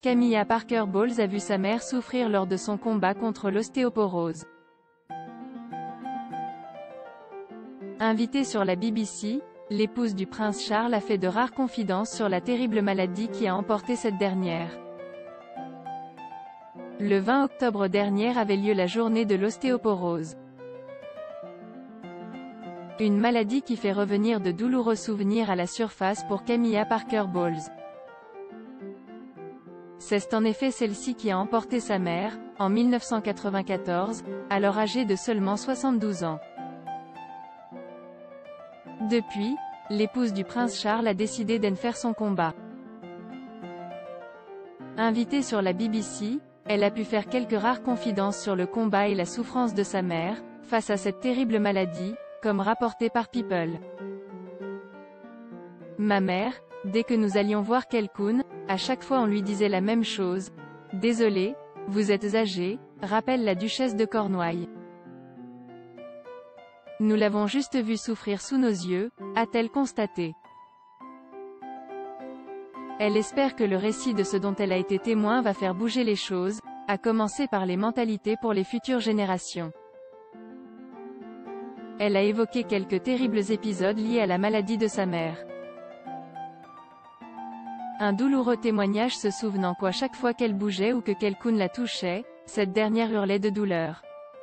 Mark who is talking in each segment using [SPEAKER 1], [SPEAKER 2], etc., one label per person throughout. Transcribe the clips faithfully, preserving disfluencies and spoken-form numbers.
[SPEAKER 1] Camilla Parker Bowles a vu sa mère souffrir lors de son combat contre l'ostéoporose. Invitée sur la B B C, l'épouse du prince Charles a fait de rares confidences sur la terrible maladie qui a emporté cette dernière. Le vingt octobre dernier avait lieu la journée de l'ostéoporose. Une maladie qui fait revenir de douloureux souvenirs à la surface pour Camilla Parker Bowles. C'est en effet celle-ci qui a emporté sa mère, en mille neuf cent quatre-vingt-quatorze, alors âgée de seulement soixante-douze ans. Depuis, l'épouse du prince Charles a décidé d'en faire son combat. Invitée sur la B B C, elle a pu faire quelques rares confidences sur le combat et la souffrance de sa mère, face à cette terrible maladie, comme rapporté par People. Ma mère, dès que nous allions voir quelqu'un, à chaque fois on lui disait la même chose. « Désolée, vous êtes âgée », rappelle la duchesse de Cornouailles. Nous l'avons juste vue souffrir sous nos yeux, a-t-elle constaté. Elle espère que le récit de ce dont elle a été témoin va faire bouger les choses, à commencer par les mentalités pour les futures générations. Elle a évoqué quelques terribles épisodes liés à la maladie de sa mère. Un douloureux témoignage se souvenant qu'à chaque fois qu'elle bougeait ou que quelqu'un la touchait, cette dernière hurlait de douleur.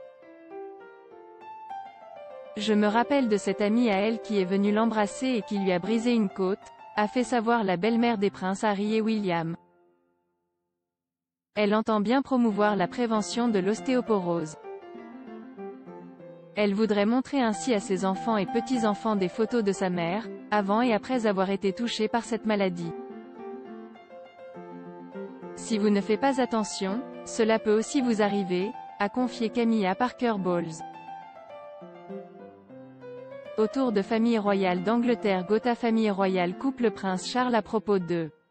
[SPEAKER 1] Je me rappelle de cette amie à elle qui est venue l'embrasser et qui lui a brisé une côte, a fait savoir la belle-mère des princes Harry et William. Elle entend bien promouvoir la prévention de l'ostéoporose. Elle voudrait montrer ainsi à ses enfants et petits-enfants des photos de sa mère, avant et après avoir été touchée par cette maladie. Si vous ne faites pas attention, cela peut aussi vous arriver, a confié Camilla Parker Bowles. Autour de famille royale d'Angleterre. Gotha famille royale coupe le prince Charles à propos de